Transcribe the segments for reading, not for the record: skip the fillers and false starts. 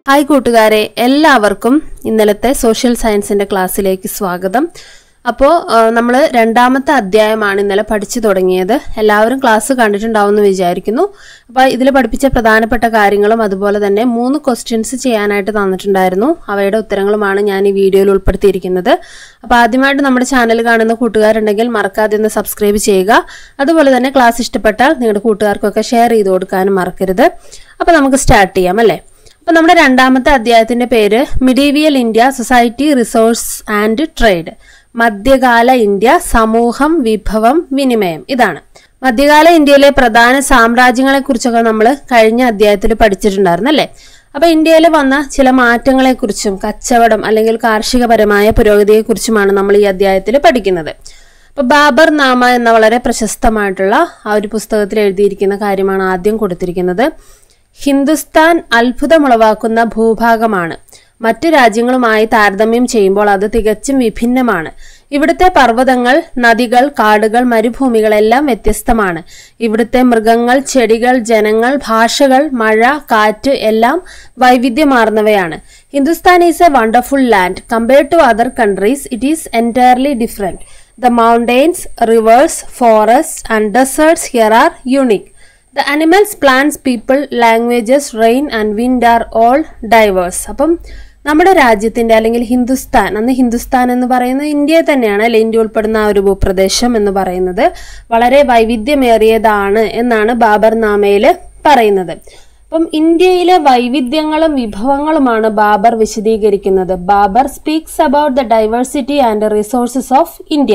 Hi കൂട്ടുകാരെ, എല്ലാവർക്കും ഇന്നലത്തെ സോഷ്യൽ സയൻസിന്റെ ക്ലാസ്സിലേക്ക് സ്വാഗതം. അപ്പോൾ നമ്മൾ രണ്ടാമത്തെ അധ്യായമാണ് ഇന്നലെ പഠിച്ചു തുടങ്ങിയത്. എല്ലാവരും ക്ലാസ് കണ്ടിട്ടുണ്ടാവുമെന്ന് വിചാരിക്കുന്നു. അപ്പോൾ ഇതിൽ പഠിപ്പിച്ച പ്രധാനപ്പെട്ട കാര്യങ്ങളും അതുപോലെ തന്നെ 3 ക്വസ്റ്റ്യൻസ് ചെയ്യാനായിട്ട് തന്നിട്ടുണ്ടായിരുന്നു. അവയുടെ ഉത്തരങ്ങളുമാണ് ഞാൻ ഈ വീഡിയോയിൽ ഉൾപ്പെടുത്തിയിരിക്കുന്നത്. അപ്പോൾ ആദ്യമായിട്ട് നമ്മുടെ ചാനൽ കാണുന്ന കൂട്ടുകാരുണ്ടെങ്കിൽ മറക്കാതെ ഒന്ന് സബ്സ്ക്രൈബ് ചെയ്യുക. അതുപോലെ തന്നെ ക്ലാസ് ഇഷ്ടപ്പെട്ടാൽ നിങ്ങളുടെ കൂട്ടുകാർക്കൊക്കെ ഷെയർ ചെയ്ത് കൊടുക്കാനും മറക്കരുത്. അപ്പോൾ നമുക്ക് സ്റ്റാർട്ട് ചെയ്യാം അല്ലേ. അപ്പോൾ നമ്മുടെ രണ്ടാമത്തെ അധ്യായത്തിന്റെ പേര് medieval India society resource and trade. മധ്യകാല ഇന്ത്യ സമൂഹം വിഭവം വിനിമയം. ഇതാണ് മധ്യകാല ഇന്ത്യയിലെ പ്രധാന സാമ്രാജ്യങ്ങളെ കുറിച്ചൊക്കെ നമ്മൾ കഴിഞ്ഞ അധ്യായത്തിൽ പഠിച്ചിട്ടുണ്ടായിരുന്നു അല്ലേ. അപ്പൊ ഇന്ത്യയിൽ വന്ന ചില മാറ്റങ്ങളെ കുറിച്ചും കച്ചവടം അല്ലെങ്കിൽ കാർഷികപരമായ പുരോഗതിയെ കുറിച്ചുമാണ് നമ്മൾ ഈ അധ്യായത്തിൽ പഠിക്കുന്നത്. അപ്പൊ ബാബർ നാമ എന്ന വളരെ പ്രശസ്തമായിട്ടുള്ള ആ ഒരു പുസ്തകത്തിൽ എഴുതിയിരിക്കുന്ന കാര്യമാണ് ആദ്യം കൊടുത്തിരിക്കുന്നത്. ഹിന്ദുസ്ഥാൻ അത്ഭുതമുളവാക്കുന്ന ഭൂഭാഗമാണ്. മറ്റു രാജ്യങ്ങളുമായി താരതമ്യം ചെയ്യുമ്പോൾ അത് തികച്ചും വിഭിന്നമാണ്. ഇവിടുത്തെ പർവ്വതങ്ങൾ, നദികൾ, കാടുകൾ, മരുഭൂമികൾ എല്ലാം വ്യത്യസ്തമാണ്. ഇവിടുത്തെ മൃഗങ്ങൾ, ചെടികൾ, ജനങ്ങൾ, ഭാഷകൾ, മഴ, കാറ്റ് എല്ലാം വൈവിധ്യമാർന്നവയാണ്. Hindustan is a wonderful land. Compared to other countries it is entirely different. The mountains, rivers, forests and deserts here are unique. The animals, plants, people, languages, rain and wind are all diverse. അപ്പം നമ്മുടെ രാജ്യത്തിന്റെ അല്ലെങ്കിൽ ഹിന്ദുസ്ഥാൻ, അന്ന് ഹിന്ദുസ്ഥാൻ എന്ന് പറയുന്നത് ഇന്ത്യയെ തന്നെയാണ് അല്ലെ. ഇന്ത്യ ഉൾപ്പെടുന്ന ആ ഒരു ഭൂപ്രദേശം എന്ന് പറയുന്നത് വളരെ വൈവിധ്യമേറിയതാണ് എന്നാണ് ബാബർ നാമയിൽ പറയുന്നത്. അപ്പം ഇന്ത്യയിലെ വൈവിധ്യങ്ങളും വിഭവങ്ങളുമാണ് ബാബർ വിശദീകരിക്കുന്നത്. Babur speaks about the diversity and resources of India.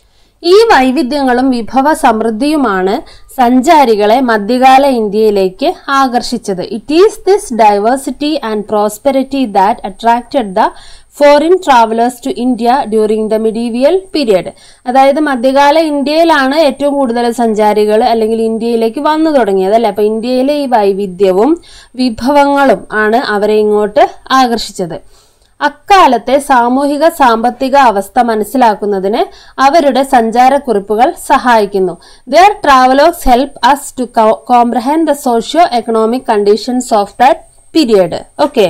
ഈ വൈവിധ്യങ്ങളും വിഭവ സമൃദ്ധിയുമാണ് സഞ്ചാരികളെ മധ്യകാല ഇന്ത്യയിലേക്ക് ആകർഷിച്ചത്. It is this diversity and prosperity that attracted the foreign travellers to India during the medieval period. അതായത് മധ്യകാല ഇന്ത്യയിലാണ് ഏറ്റവും കൂടുതൽ സഞ്ചാരികൾ അല്ലെങ്കിൽ ഇന്ത്യയിലേക്ക് വന്നു തുടങ്ങിയത് അല്ലെ. അപ്പൊ ഇന്ത്യയിലെ ഈ വൈവിധ്യവും വിഭവങ്ങളും ആണ് അവരെ ഇങ്ങോട്ട് ആകർഷിച്ചത്. അക്കാലത്തെ സാമൂഹിക സാമ്പത്തിക അവസ്ഥ മനസ്സിലാക്കുന്നതിന് അവരുടെ സഞ്ചാരക്കുറിപ്പുകൾ സഹായിക്കുന്നു. Their travelogues help us to comprehend the socio-economic conditions of that period. Okay.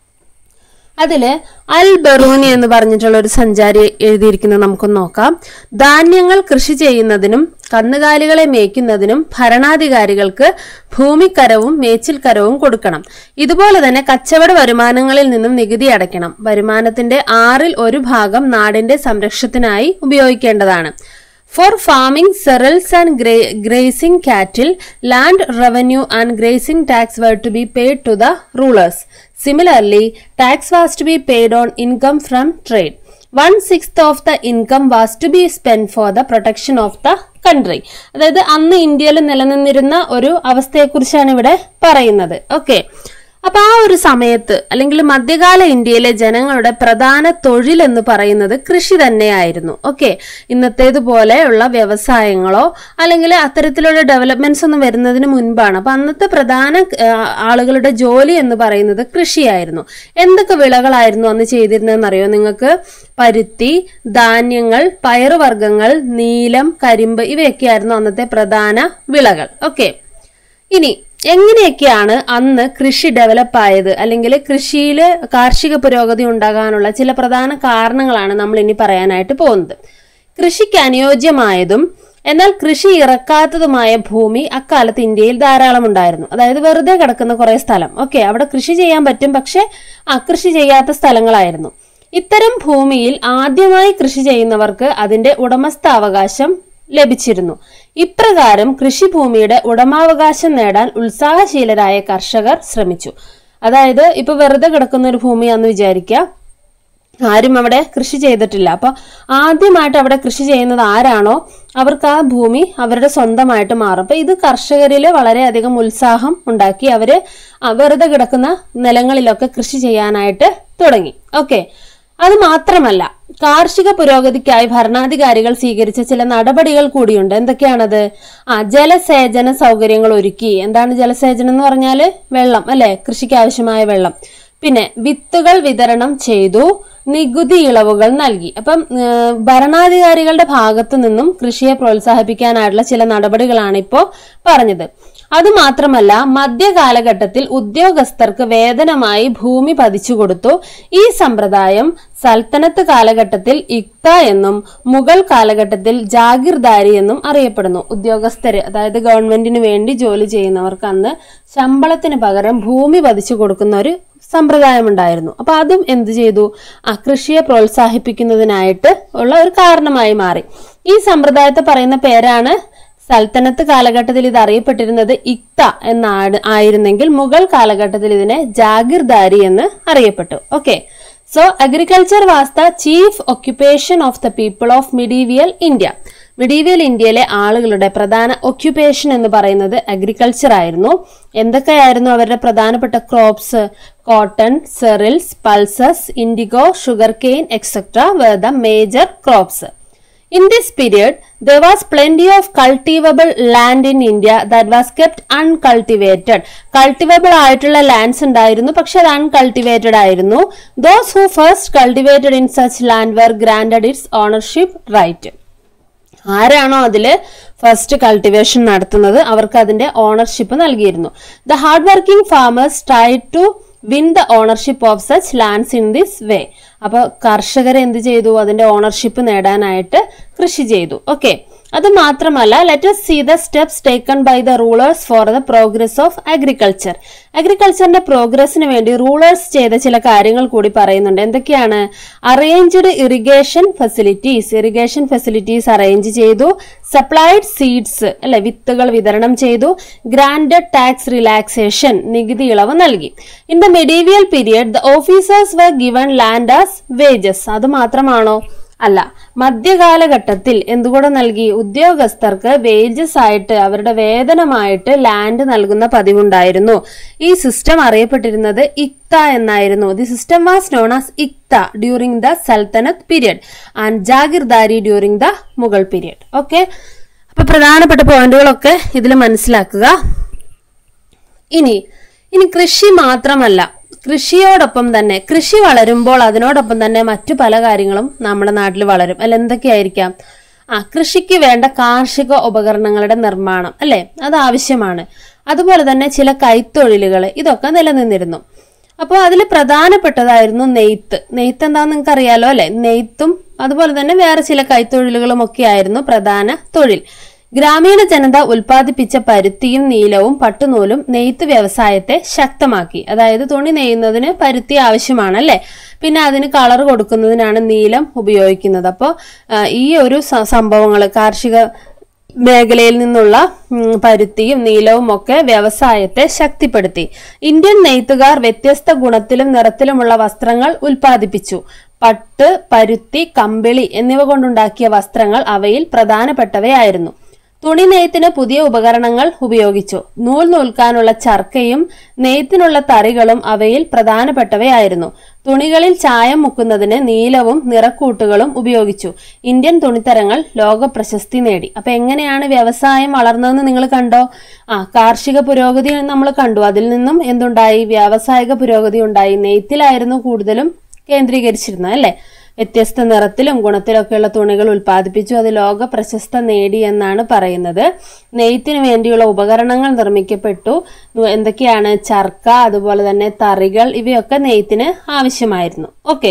അതില് അൽ ബറൂനി എന്ന് പറഞ്ഞിട്ടുള്ള ഒരു സഞ്ചാരി എഴുതിയിരിക്കുന്നത് നമുക്കൊന്ന് നോക്കാം. ധാന്യങ്ങൾ കൃഷി ചെയ്യുന്നതിനും കന്നുകാലികളെ മേയ്ക്കുന്നതിനും ഭരണാധികാരികൾക്ക് ഭൂമിക്കരവും മേച്ചിൽക്കരവും കൊടുക്കണം. ഇതുപോലെ തന്നെ കച്ചവട വരുമാനങ്ങളിൽ നിന്നും നികുതി അടയ്ക്കണം. വരുമാനത്തിന്റെ 1/6 ഭാഗം നാടിന്റെ സംരക്ഷണത്തിനായി ഉപയോഗിക്കേണ്ടതാണ്. For farming, cereals and grazing cattle, land revenue and grazing tax were to be paid to the rulers. Similarly, tax was to be paid on income from trade. 1/6 of the income was to be spent for the protection of the country. അതായത് അന്ന് ഇന്ത്യയിൽ നിലനിന്നിരുന്ന ഒരു അവസ്ഥയെക്കുറിച്ചാണ് ഇവിടെ പറയുന്നത്. Okay. അപ്പൊ ആ ഒരു സമയത്ത് അല്ലെങ്കിൽ മധ്യകാല ഇന്ത്യയിലെ ജനങ്ങളുടെ പ്രധാന തൊഴിൽ എന്ന് പറയുന്നത് കൃഷി തന്നെയായിരുന്നു. ഓക്കെ. ഇന്നത്തേതുപോലെയുള്ള വ്യവസായങ്ങളോ അല്ലെങ്കിൽ അത്തരത്തിലുള്ള ഡെവലപ്മെന്റ്സ് ഒന്നും വരുന്നതിന് മുൻപാണ്. അപ്പൊ അന്നത്തെ പ്രധാന ആളുകളുടെ ജോലി എന്ന് പറയുന്നത് കൃഷിയായിരുന്നു. എന്തൊക്കെ വിളകളായിരുന്നു അന്ന് ചെയ്തിരുന്നതെന്ന് അറിയോ നിങ്ങൾക്ക്? പരുത്തി, ധാന്യങ്ങൾ, പയറുവർഗ്ഗങ്ങൾ, നീലം, കരിമ്പ് ഇവയൊക്കെയായിരുന്നു അന്നത്തെ പ്രധാന വിളകൾ. ഓക്കെ. ഇനി എങ്ങനെയൊക്കെയാണ് അന്ന് കൃഷി ഡെവലപ്പ് ആയത് അല്ലെങ്കിൽ കൃഷിയിൽ കാർഷിക പുരോഗതി ഉണ്ടാകാനുള്ള ചില പ്രധാന കാരണങ്ങളാണ് നമ്മൾ ഇനി പറയാനായിട്ട് പോകുന്നത്. കൃഷിക്ക് അനുയോജ്യമായതും എന്നാൽ കൃഷി ഇറക്കാത്തതുമായ ഭൂമി അക്കാലത്ത് ഇന്ത്യയിൽ ധാരാളം ഉണ്ടായിരുന്നു. അതായത് വെറുതെ കിടക്കുന്ന കുറെ സ്ഥലം. ഓക്കെ. അവിടെ കൃഷി ചെയ്യാൻ പറ്റും, പക്ഷെ കൃഷി ചെയ്യാത്ത സ്ഥലങ്ങളായിരുന്നു. ഇത്തരം ഭൂമിയിൽ ആദ്യമായി കൃഷി ചെയ്യുന്നവർക്ക് അതിന്റെ ഉടമസ്ഥാവകാശം ലഭിച്ചിരുന്നു. ഇപ്രകാരം കൃഷിഭൂമിയുടെ ഉടമാവകാശം നേടാൻ ഉത്സാഹശീലരായ കർഷകർ ശ്രമിച്ചു. അതായത് ഇപ്പൊ വെറുതെ കിടക്കുന്ന ഒരു ഭൂമിയാന്ന് വിചാരിക്കുക, ആരും അവിടെ കൃഷി ചെയ്തിട്ടില്ല. അപ്പൊ ആദ്യമായിട്ട് അവിടെ കൃഷി ചെയ്യുന്നത് ആരാണോ അവർക്ക് ആ ഭൂമി അവരുടെ സ്വന്തമായിട്ട് മാറും. അപ്പൊ ഇത് കർഷകരില് വളരെയധികം ഉത്സാഹം ഉണ്ടാക്കി. അവര് വെറുതെ കിടക്കുന്ന നിലങ്ങളിലൊക്കെ കൃഷി ചെയ്യാനായിട്ട് തുടങ്ങി. ഓക്കെ. അത് മാത്രമല്ല, കാർഷിക പുരോഗതിക്കായി ഭരണാധികാരികൾ സ്വീകരിച്ച ചില നടപടികൾ കൂടിയുണ്ട്. എന്തൊക്കെയാണത്? ജലസേചന സൗകര്യങ്ങൾ ഒരുക്കി. എന്താണ് ജലസേചനം എന്ന് പറഞ്ഞാല്? വെള്ളം അല്ലെ, കൃഷിക്ക് ആവശ്യമായ വെള്ളം. പിന്നെ വിത്തുകൾ വിതരണം ചെയ്തു. നികുതി ഇളവുകൾ നൽകി. അപ്പം ഭരണാധികാരികളുടെ ഭാഗത്തു നിന്നും കൃഷിയെ പ്രോത്സാഹിപ്പിക്കാനായിട്ടുള്ള ചില നടപടികളാണ് ഇപ്പോൾ പറഞ്ഞത്. അതുമാത്രമല്ല, മധ്യകാലഘട്ടത്തിൽ ഉദ്യോഗസ്ഥർക്ക് വേതനമായി ഭൂമി പതിച്ചു കൊടുത്തു. ഈ സമ്പ്രദായം സൽത്തനത്ത് കാലഘട്ടത്തിൽ ഇക്ത എന്നും മുഗൾ കാലഘട്ടത്തിൽ ജാഗിർദാരി എന്നും അറിയപ്പെടുന്നു. ഉദ്യോഗസ്ഥര്, അതായത് ഗവൺമെന്റിന് വേണ്ടി ജോലി ചെയ്യുന്നവർക്ക് അന്ന് ശമ്പളത്തിന് പകരം ഭൂമി പതിച്ചു കൊടുക്കുന്ന ഒരു സമ്പ്രദായം ഉണ്ടായിരുന്നു. അപ്പൊ അതും എന്ത് ചെയ്തു, കൃഷിയെ പ്രോത്സാഹിപ്പിക്കുന്നതിനായിട്ട് ഉള്ള ഒരു കാരണമായി മാറി. ഈ സമ്പ്രദായത്തെ പറയുന്ന പേരാണ്, സൽത്തനത്ത് കാലഘട്ടത്തിൽ ഇത് അറിയപ്പെട്ടിരുന്നത് ഇക്ത ആയിരുന്നെങ്കിൽ മുഗൾ കാലഘട്ടത്തിൽ ഇതിനെ ജാഗിർദാരി എന്ന് അറിയപ്പെട്ടു. Okay, so agriculture was the chief occupation of the people of medieval India. Medieval ഇന്ത്യയിലെ ആളുകളുടെ പ്രധാന ഒക്യുപ്പേഷൻ എന്ന് പറയുന്നത് അഗ്രികൾച്ചർ ആയിരുന്നു. എന്തൊക്കെയായിരുന്നു അവരുടെ പ്രധാനപ്പെട്ട crops? Cotton, cereals, pulses, indigo, sugar cane etcetera were the major crops. In this period, there was plenty of cultivable land in India that was kept uncultivated. Cultivable ആയിട്ടുള്ള lands ഉണ്ടായിരുന്നു, പക്ഷെ അത് uncultivated ആയിരുന്നു. Those who first cultivated in such land were granted its ownership right. ആരാണോ അതില് first cultivation നടത്തുന്നത് അവർക്ക് അതിന്റെ ഓണർഷിപ്പ് നൽകിയിരുന്നു. The hard working farmers tried to win the ownership of such lands in this way. അപ്പോൾ കർഷകർ എന്ത് ചെയ്തു, അതിന്റെ ഓണർഷിപ്പ് നേടാനായിട്ട് കൃഷി ചെയ്തു. ഓക്കെ, അത് മാത്രമല്ല, let us see the steps taken by the rulers for the progress of agriculture. അഗ്രികൾച്ചറിന്റെ പ്രോഗ്രസിന് വേണ്ടി റൂളേഴ്സ് ചെയ്ത ചില കാര്യങ്ങൾ കൂടി പറയുന്നുണ്ട്. എന്തൊക്കെയാണ്? അറേഞ്ച്ഡ് ഇറിഗേഷൻ ഫെസിലിറ്റീസ് അറേഞ്ച് ചെയ്തു. സപ്ലൈഡ് സീഡ്സ്, അല്ലെ, വിത്തുകൾ വിതരണം ചെയ്തു. ഗ്രാൻഡഡ് ടാക്സ് റിലാക്സേഷൻ, നികുതി ഇളവ് നൽകി. In the medieval period the officers were given land as wages. അത് മാത്രമാണോ? അല്ല, മധ്യകാലഘട്ടത്തിൽ എന്തുകൂടെ നൽകി? ഉദ്യോഗസ്ഥർക്ക് വേജസ് ആയിട്ട്, അവരുടെ വേതനമായിട്ട് ലാൻഡ് നൽകുന്ന പതിവുണ്ടായിരുന്നു. ഈ സിസ്റ്റം അറിയപ്പെട്ടിരുന്നത് ഇക്ത എന്നായിരുന്നു. The system was known as iqta during the Sultanate period and jagirdari during the Mughal period. Okay, അപ്പൊ പ്രധാനപ്പെട്ട പോയിന്റുകളൊക്കെ ഇതിൽ മനസ്സിലാക്കുക. ഇനി കൃഷി മാത്രമല്ല, കൃഷിയോടൊപ്പം തന്നെ, കൃഷി വളരുമ്പോൾ അതിനോടൊപ്പം തന്നെ മറ്റു പല കാര്യങ്ങളും നമ്മുടെ നാട്ടിൽ വളരും. അല്ല, എന്തൊക്കെയായിരിക്കാം? കൃഷിക്ക് വേണ്ട കാർഷിക ഉപകരണങ്ങളുടെ നിർമ്മാണം, അല്ലെ, അത് ആവശ്യമാണ്. അതുപോലെ തന്നെ ചില കൈത്തൊഴിലുകൾ, ഇതൊക്കെ നിലനിന്നിരുന്നു. അപ്പോൾ അതിൽ പ്രധാനപ്പെട്ടതായിരുന്നു നെയ്ത്ത്. നെയ്ത്ത് എന്താണെന്ന് നിങ്ങൾക്ക് അറിയാലോ, അല്ലെ? നെയ്ത്തും അതുപോലെ തന്നെ വേറെ ചില കൈത്തൊഴിലുകളും ഒക്കെ ആയിരുന്നു പ്രധാന തൊഴിൽ. ഗ്രാമീണ ജനത ഉൽപ്പാദിപ്പിച്ച പരുത്തിയും നീലവും പട്ടുനൂലും നെയ്ത്ത് വ്യവസായത്തെ ശക്തമാക്കി. അതായത് തുണി നെയ്യുന്നതിന് പരുത്തി ആവശ്യമാണ്, അല്ലെ? പിന്നെ അതിന് കളർ കൊടുക്കുന്നതിനാണ് നീലം ഉപയോഗിക്കുന്നത്. അപ്പോൾ ഈ ഒരു സംഭവങ്ങൾ, കാർഷിക മേഖലയിൽ നിന്നുള്ള പരുത്തിയും നീലവും ഒക്കെ വ്യവസായത്തെ ശക്തിപ്പെടുത്തി. ഇന്ത്യൻ നെയ്ത്തുകാർ വ്യത്യസ്ത ഗുണത്തിലും നിറത്തിലുമുള്ള വസ്ത്രങ്ങൾ ഉൽപ്പാദിപ്പിച്ചു. പട്ട്, പരുത്തി, കമ്പിളി എന്നിവ കൊണ്ടുണ്ടാക്കിയ വസ്ത്രങ്ങൾ അവയിൽ പ്രധാനപ്പെട്ടവയായിരുന്നു. തുണി നെയ്ത്തിന് പുതിയ ഉപകരണങ്ങൾ ഉപയോഗിച്ചു. നൂൽ നൂൽക്കാനുള്ള ചർക്കയും നെയ്ത്തിനുള്ള തറികളും അവയിൽ പ്രധാനപ്പെട്ടവയായിരുന്നു. തുണികളിൽ ചായം മുക്കുന്നതിന് നീലവും നിറക്കൂട്ടുകളും ഉപയോഗിച്ചു. ഇന്ത്യൻ തുണിത്തരങ്ങൾ ലോക പ്രശസ്തി നേടി. അപ്പൊ എങ്ങനെയാണ് വ്യവസായം വളർന്നതെന്ന് നിങ്ങൾ കണ്ടോ? കാർഷിക പുരോഗതി നമ്മൾ കണ്ടു. അതിൽ നിന്നും എന്തുണ്ടായി? വ്യാവസായിക പുരോഗതി ഉണ്ടായി. നെയ്ത്തിലായിരുന്നു കൂടുതലും കേന്ദ്രീകരിച്ചിരുന്നത്, അല്ലെ? വ്യത്യസ്ത നിറത്തിലും ഗുണത്തിലൊക്കെയുള്ള തുണികൾ ഉൽപ്പാദിപ്പിച്ചു. അത് ലോക പ്രശസ്ത നേടി എന്നാണ് പറയുന്നത്. നെയ്ത്തിന് വേണ്ടിയുള്ള ഉപകരണങ്ങൾ നിർമ്മിക്കപ്പെട്ടു. എന്തൊക്കെയാണ്? ചർക്ക, അതുപോലെ തന്നെ തറികൾ, ഇവയൊക്കെ നെയ്ത്തിന് ആവശ്യമായിരുന്നു. ഓക്കെ,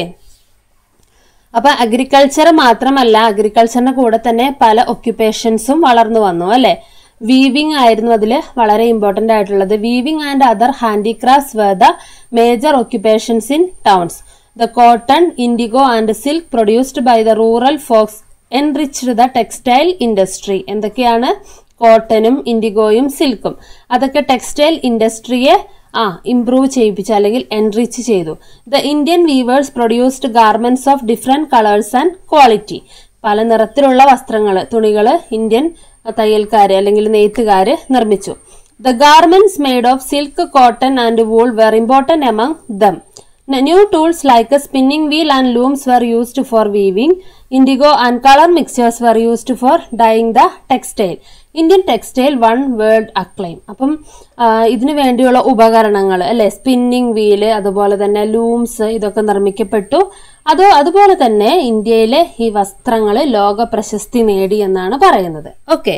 അപ്പൊ അഗ്രികൾച്ചർ മാത്രമല്ല, അഗ്രികൾച്ചറിന്റെ കൂടെ തന്നെ പല ഒക്യുപ്പേഷൻസും വളർന്നു വന്നു, അല്ലെ? വീവിംഗ് ആയിരുന്നു അതിൽ വളരെ ഇമ്പോർട്ടന്റ് ആയിട്ടുള്ളത്. Weaving and other handicrafts were the major occupations in towns. The cotton, indigo and silk produced by the rural folks enriched the textile industry. എന്തൊക്കെയാണ്? കോട്ടനും ഇൻഡിഗോയും സിൽക്കും. അതൊക്കെ ടെക്സ്റ്റൈൽ ഇൻഡസ്ട്രിയെ ഇംപ്രൂവ് ചെയ്യിപ്പിച്ചു, അല്ലെങ്കിൽ എൻറിച്ച് ചെയ്തു. The Indian weavers produced garments of different colours and quality. പല നിറത്തിലുള്ള വസ്ത്രങ്ങൾ, തുണികൾ Indian തയ്യൽക്കാര് അല്ലെങ്കിൽ നെയ്ത്തുകാര് നിർമ്മിച്ചു. The garments made of silk, cotton and wool were important among them. New tools like a spinning wheel and looms were used for weaving. Indigo and color mixtures were used for dyeing the textile. Indian textile won world acclaim. അപ്പം ഇതിനു വേണ്ടിയുള്ള ഉപകരണങ്ങൾ അല്ലെ, spinning wheel, അതുപോലെ തന്നെ looms, ഇതൊക്കെ നിർമ്മിക്കപ്പെട്ടു. അതുപോലെ തന്നെ ഇന്ത്യയിലെ ഈ വസ്ത്രങ്ങൾ ലോക പ്രശസ്തി നേടി എന്നാണ് പറയുന്നത്. ഓക്കെ,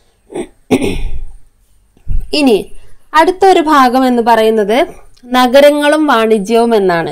ഇനി അടുത്തൊരു ഭാഗം എന്ന് പറയുന്നത് നഗരങ്ങളും വാണിജ്യവും എന്നാണ്.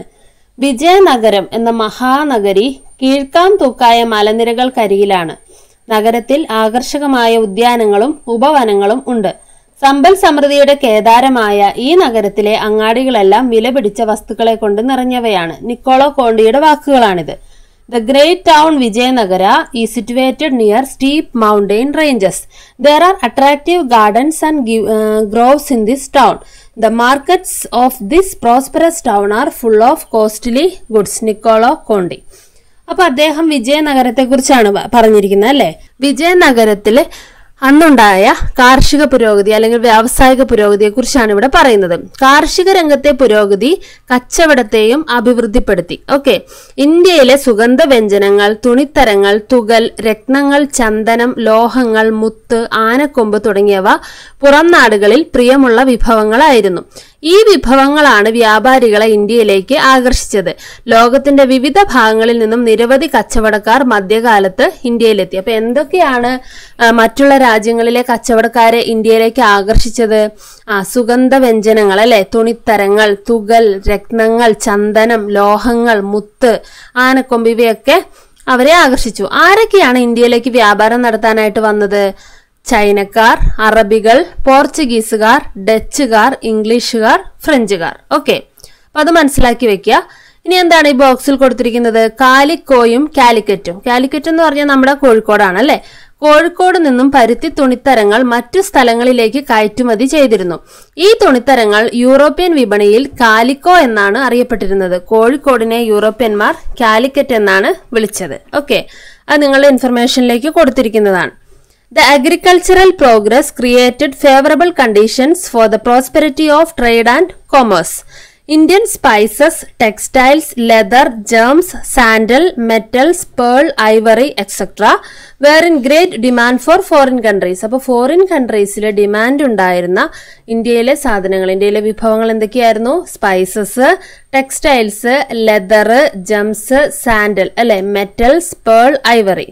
വിജയനഗരം എന്ന മഹാനഗരി കീഴ്ക്കാം തൂക്കായ മലനിരകൾക്കരികിലാണ്. നഗരത്തിൽ ആകർഷകമായ ഉദ്യാനങ്ങളും ഉപവനങ്ങളും ഉണ്ട്. സമ്പൽ സമൃദ്ധിയുടെ കേദാരമായ ഈ നഗരത്തിലെ അങ്ങാടികളെല്ലാം വിലപിടിച്ച വസ്തുക്കളെ കൊണ്ട് നിറഞ്ഞവയാണ്. നിക്കോളോ കോണ്ടിയുടെ വാക്കുകളാണിത്. The great town Vijayanagara is situated near steep mountain ranges. There are attractive gardens and groves in this town. The markets of this prosperous town are full of costly goods. Niccolo Conti. അപ്പൊ അദ്ദേഹം വിജയനഗരത്തെ കുറിച്ചാണ് പറഞ്ഞിരിക്കുന്നത് അല്ലെ. വിജയനഗരത്തിലെ അന്നുണ്ടായ കാർഷിക പുരോഗതി അല്ലെങ്കിൽ വ്യാവസായിക പുരോഗതിയെ കുറിച്ചാണ് ഇവിടെ പറയുന്നത്. കാർഷിക രംഗത്തെ പുരോഗതി കച്ചവടത്തെയും അഭിവൃദ്ധിപ്പെടുത്തി. ഓക്കെ, ഇന്ത്യയിലെ സുഗന്ധ വ്യഞ്ജനങ്ങൾ, തുണിത്തരങ്ങൾ, തുകൽ, രത്നങ്ങൾ, ചന്ദനം, ലോഹങ്ങൾ, മുത്ത്, ആനക്കൊമ്പ് തുടങ്ങിയവ പുറം നാടുകളിൽ പ്രിയമുള്ള വിഭവങ്ങളായിരുന്നു. ഈ വിഭവങ്ങളാണ് വ്യാപാരികളെ ഇന്ത്യയിലേക്ക് ആകർഷിച്ചത്. ലോകത്തിന്റെ വിവിധ ഭാഗങ്ങളിൽ നിന്നും നിരവധി കച്ചവടക്കാർ മധ്യകാലത്ത് ഇന്ത്യയിലെത്തി. അപ്പൊ എന്തൊക്കെയാണ് മറ്റുള്ള രാജ്യങ്ങളിലെ കച്ചവടക്കാരെ ഇന്ത്യയിലേക്ക് ആകർഷിച്ചത്? സുഗന്ധ വ്യഞ്ജനങ്ങൾ അല്ലെ, തുണിത്തരങ്ങൾ, തുകൽ, രത്നങ്ങൾ, ചന്ദനം, ലോഹങ്ങൾ, മുത്ത്, ആനക്കൊമ്പ്, ഇവയൊക്കെ അവരെ ആകർഷിച്ചു. ആരൊക്കെയാണ് ഇന്ത്യയിലേക്ക് വ്യാപാരം നടത്താനായിട്ട് വന്നത്? ചൈനക്കാർ, അറബികൾ, പോർച്ചുഗീസുകാർ, ഡച്ചുകാർ, ഇംഗ്ലീഷുകാർ, ഫ്രഞ്ചുകാർ. ഓക്കെ, അപ്പൊ അത് മനസ്സിലാക്കി വെക്കുക. ഇനി എന്താണ് ഈ ബോക്സിൽ കൊടുത്തിരിക്കുന്നത്? കാലിക്കോയും കാലിക്കറ്റും. കാലിക്കറ്റ് എന്ന് പറഞ്ഞാൽ നമ്മുടെ കോഴിക്കോടാണ് അല്ലെ. കോഴിക്കോട് നിന്നും പരുത്തി തുണിത്തരങ്ങൾ മറ്റു സ്ഥലങ്ങളിലേക്ക് കയറ്റുമതി ചെയ്തിരുന്നു. ഈ തുണിത്തരങ്ങൾ യൂറോപ്യൻ വിപണിയിൽ കാലിക്കോ എന്നാണ് അറിയപ്പെട്ടിരുന്നത്. കോഴിക്കോടിനെ യൂറോപ്യന്മാർ കാലിക്കറ്റ് എന്നാണ് വിളിച്ചത്. ഓക്കെ, അത് നിങ്ങളുടെ ഇൻഫർമേഷനിലേക്ക് കൊടുത്തിരിക്കുന്നതാണ്. The agricultural progress created favorable conditions for the prosperity of trade and commerce. Indian spices, textiles, leather, gems, sandal, metals, pearl, ivory, etc. were in great demand for foreign countries. അപ്പോൾ foreign കൺട്രീസിലെ demand ഉണ്ടായിരുന്ന ഇന്ത്യയിലെ സാധനങ്ങൾ, ഇന്ത്യയിലെ വിഭവങ്ങൾ എന്തൊക്കെയായിരുന്നു? Spices, textiles, leather, gems, sandal അല്ലെ, metals, pearl, ivory.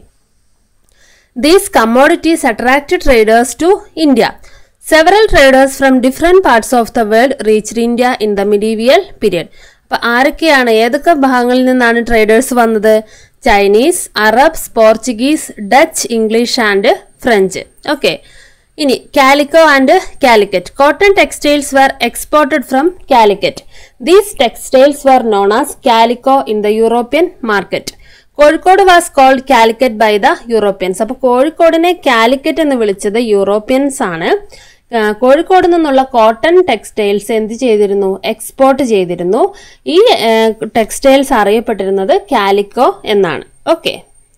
These commodities attracted traders to India. Several traders from different parts of the world reached India in the medieval period. അപ്പൊ ആരൊക്കെയാണ്, ഏതൊക്കെ ഭാഗങ്ങളിൽ നിന്നാണ് ട്രേഡേഴ്സ് വന്നത്? Chinese, Arabs, Portuguese, Dutch, English and French. Okay, ഇനി calico and Calicut. Cotton textiles were exported from Calicut. These textiles were known as calico in the European market. Kozhikode was called Calicut by the Europeans. അപ്പൊ കോഴിക്കോടിനെ കാലിക്കറ്റ് എന്ന് വിളിച്ചത് Europeans ആണ്. കോഴിക്കോട് നിന്നുള്ള cotton textiles എന്ത് ചെയ്തിരുന്നു? Export ചെയ്തിരുന്നു. ഈ ടെക്സ്റ്റൈൽസ് അറിയപ്പെട്ടിരുന്നത് കാലിക്കോ എന്നാണ്. ഓക്കെ,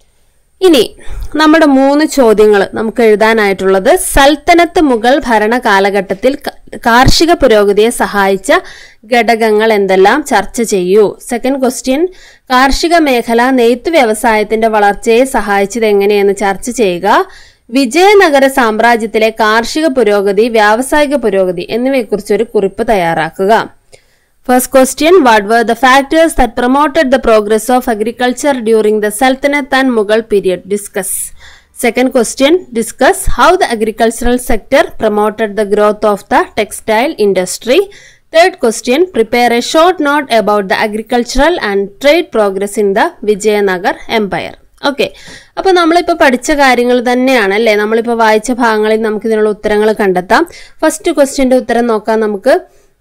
ഇനി നമ്മുടെ 3 ചോദ്യങ്ങൾ നമുക്ക് എഴുതാനായിട്ടുള്ളത്. സൽത്തനത്ത് മുഗൾ ഭരണ കാലഘട്ടത്തിൽ കാർഷിക പുരോഗതിയെ സഹായിച്ച ഘടകങ്ങൾ എന്തെല്ലാം ചർച്ച ചെയ്യൂ. സെക്കൻഡ് ക്വസ്റ്റ്യൻ, കാർഷിക മേഖല നെയ്ത്ത് വ്യവസായത്തിന്റെ വളർച്ചയെ സഹായിച്ചത് എങ്ങനെയെന്ന് ചർച്ച ചെയ്യുക. വിജയനഗര സാമ്രാജ്യത്തിലെ കാർഷിക പുരോഗതി, വ്യാവസായിക പുരോഗതി എന്നിവയെക്കുറിച്ചൊരു കുറിപ്പ് തയ്യാറാക്കുക. First question, what were the factors that promoted the progress of agriculture during the Sultanate and Mughal period? Discuss. Second question, discuss how the agricultural sector promoted the growth of the textile industry. Third question, prepare a short note about the agricultural and trade progress in the Vijayanagar Empire. Okay, അപ്പൊ നമ്മളിപ്പോൾ പഠിച്ച കാര്യങ്ങൾ തന്നെയാണ് അല്ലേ. നമ്മളിപ്പോൾ വായിച്ച ഭാഗങ്ങളിൽ നമുക്ക് ഇതിനുള്ള ഉത്തരങ്ങൾ കണ്ടെത്താം. ഫസ്റ്റ് ക്വസ്റ്റ്യന്റെ ഉത്തരം നോക്കാം നമുക്ക്.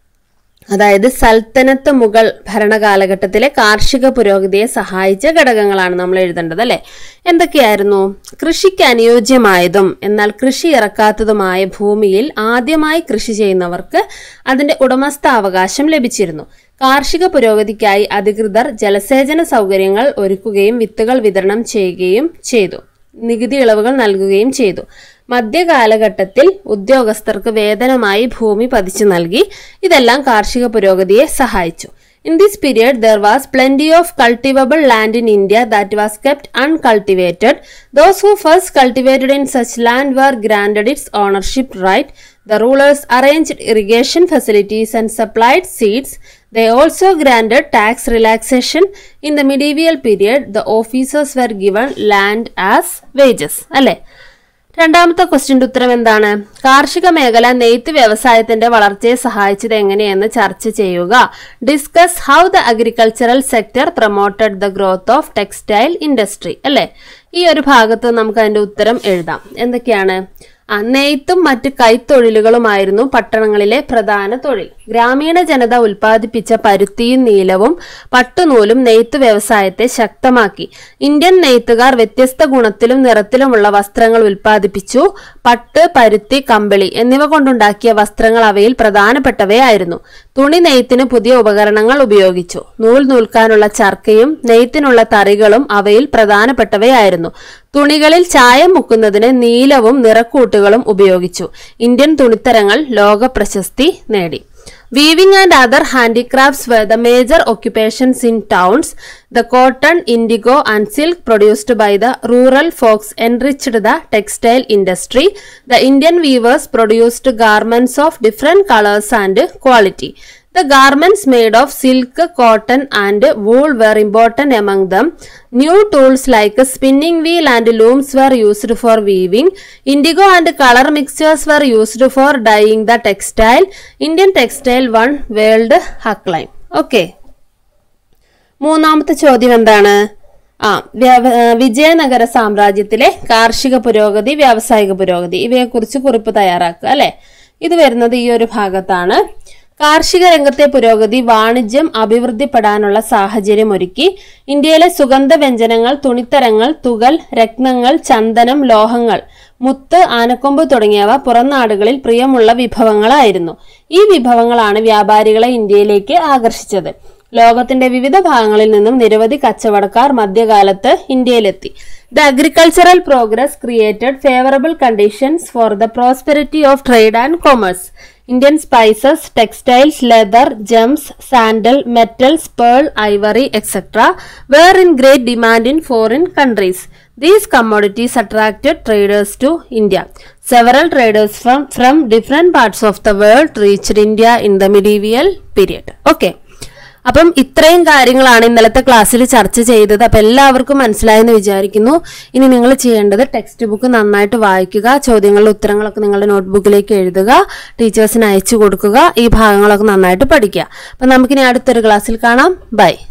അതായത് സൽത്തനത്ത് മുഗൾ ഭരണകാലഘട്ടത്തിലെ കാർഷിക പുരോഗതിയെ സഹായിച്ച ഘടകങ്ങളാണ് നമ്മൾ എഴുതേണ്ടത് അല്ലെ. എന്തൊക്കെയായിരുന്നു? കൃഷിക്ക് അനുയോജ്യമായതും എന്നാൽ കൃഷി ഇറക്കാത്തതുമായ ഭൂമിയിൽ ആദ്യമായി കൃഷി ചെയ്യുന്നവർക്ക് അതിന്റെ ഉടമസ്ഥാവകാശം ലഭിച്ചിരുന്നു. കാർഷിക പുരോഗതിക്കായി അധികൃതർ ജലസേചന സൗകര്യങ്ങൾ ഒരുക്കുകയും വിത്തുകൾ വിതരണം ചെയ്യുകയും ചെയ്തു. നികുതി ഇളവുകൾ നൽകുകയും ചെയ്തു. മധ്യകാലഘട്ടത്തിൽ ഉദ്യോഗസ്ഥർക്ക് വേതനമായി ഭൂമി പതിച്ചു നൽകി. ഇതെല്ലാം കാർഷിക പുരോഗതിയെ സഹായിച്ചു. In this period, there was plenty of cultivable land in India that was kept uncultivated. Those who first cultivated in such land were granted its ownership right. The rulers arranged irrigation facilities and supplied seeds. They also granted tax relaxation. In the medieval period, the officers were given land as wages. അല്ലേ? രണ്ടാമത്തെ ക്വസ്റ്റ്യൻ്റെ ഉത്തരം എന്താണ്? കാർഷിക മേഖല നെയ്ത്ത് വ്യവസായത്തിന്റെ വളർച്ചയെ സഹായിച്ചത് എങ്ങനെയെന്ന് ചർച്ച ചെയ്യുക. Discuss how the agricultural sector promoted the growth of textile industry. അല്ലേ? ഈ ഒരു ഭാഗത്ത് നമുക്ക് അതിന്റെ ഉത്തരം എഴുതാം. എന്തൊക്കെയാണ്? നെയ്ത്തും മറ്റ് കൈത്തൊഴിലുകളുമായിരുന്നു പട്ടണങ്ങളിലെ പ്രധാന തൊഴിൽ. ഗ്രാമീണ ജനത ഉൽപ്പാദിപ്പിച്ച പരുത്തിയും നീലവും പട്ടുനൂലും നെയ്ത്ത് വ്യവസായത്തെ ശക്തമാക്കി. ഇന്ത്യൻ നെയ്ത്തുകാർ വ്യത്യസ്ത ഗുണത്തിലും നിറത്തിലുമുള്ള വസ്ത്രങ്ങൾ ഉൽപ്പാദിപ്പിച്ചു. പട്ട്, പരുത്തി, കമ്പിളി എന്നിവ കൊണ്ടുണ്ടാക്കിയ വസ്ത്രങ്ങൾ അവയിൽ പ്രധാനപ്പെട്ടവയായിരുന്നു. തുണി നെയ്ത്തിന് പുതിയ ഉപകരണങ്ങൾ ഉപയോഗിച്ചു. നൂൽ നൂൽക്കാനുള്ള ചർക്കയും നെയ്ത്തിനുള്ള തറികളും അവയിൽ പ്രധാനപ്പെട്ടവയായിരുന്നു. തുണികളിൽ ചായം മുക്കുന്നതിന് നീലവും നിറക്കൂട്ടുകളും ഉപയോഗിച്ചു. ഇന്ത്യൻ തുണിത്തരങ്ങൾ ലോക പ്രശസ്തി നേടി. Weaving and other handicrafts were the major occupations in towns. The cotton, indigo and silk produced by the rural folks enriched the textile industry. The Indian weavers produced garments of different colors and quality. The garments made of silk, cotton and wool were important among them. New tools like spinning wheel and looms were used for weaving. Indigo and color mixtures were used for dyeing the textile. Indian textile won world acclaim. Okay. മൂന്നാമത്തെ ചോദ്യം എന്താണ്? വിജയനഗര സാമ്രാജ്യത്തിലെ കാർഷിക പുരോഗതി, വ്യാവസായിക പുരോഗതി ഇവയെക്കുറിച്ച് കുറിപ്പ് തയ്യാറാക്കുക. അല്ലെ? ഇത് വരുന്നത് ഈ ഒരു ഭാഗത്താണ്. കാർഷിക രംഗത്തെ പുരോഗതി വാണിജ്യം അഭിവൃദ്ധിപ്പെടാനുള്ള സാഹചര്യം ഒരുക്കി. ഇന്ത്യയിലെ സുഗന്ധ വ്യഞ്ജനങ്ങൾ, തുണിത്തരങ്ങൾ, തുകൽ, രത്നങ്ങൾ, ചന്ദനം, ലോഹങ്ങൾ, മുത്ത്, ആനക്കൊമ്പ് തുടങ്ങിയവ പുറം നാടുകളിൽ പ്രിയമുള്ള വിഭവങ്ങളായിരുന്നു. ഈ വിഭവങ്ങളാണ് വ്യാപാരികളെ ഇന്ത്യയിലേക്ക് ആകർഷിച്ചത്. ലോകത്തിന്റെ വിവിധ ഭാഗങ്ങളിൽ നിന്നും നിരവധി കച്ചവടക്കാർ മധ്യകാലത്ത് ഇന്ത്യയിലെത്തി. The agricultural progress created favorable conditions for the prosperity of trade and commerce. Indian spices, textiles, leather, gems, sandal, metals, pearl, ivory, etc. were in great demand in foreign countries. These commodities attracted traders to India. Several traders from different parts of the world reached India in the medieval period. Okay. അപ്പം ഇത്രയും കാര്യങ്ങളാണ് ഇന്നലത്തെ ക്ലാസ്സിൽ ചർച്ച ചെയ്തത്. അപ്പം എല്ലാവർക്കും മനസ്സിലായെന്ന് വിചാരിക്കുന്നു. ഇനി നിങ്ങൾ ചെയ്യേണ്ടത് ടെക്സ്റ്റ് ബുക്ക് നന്നായിട്ട് വായിക്കുക, ചോദ്യങ്ങളുടെ ഉത്തരങ്ങളൊക്കെ നിങ്ങളുടെ നോട്ട്ബുക്കിലേക്ക് എഴുതുക, ടീച്ചേഴ്സിന് അയച്ചു കൊടുക്കുക, ഈ ഭാഗങ്ങളൊക്കെ നന്നായിട്ട് പഠിക്കുക. അപ്പം നമുക്കിനി അടുത്തൊരു ക്ലാസ്സിൽ കാണാം. ബൈ.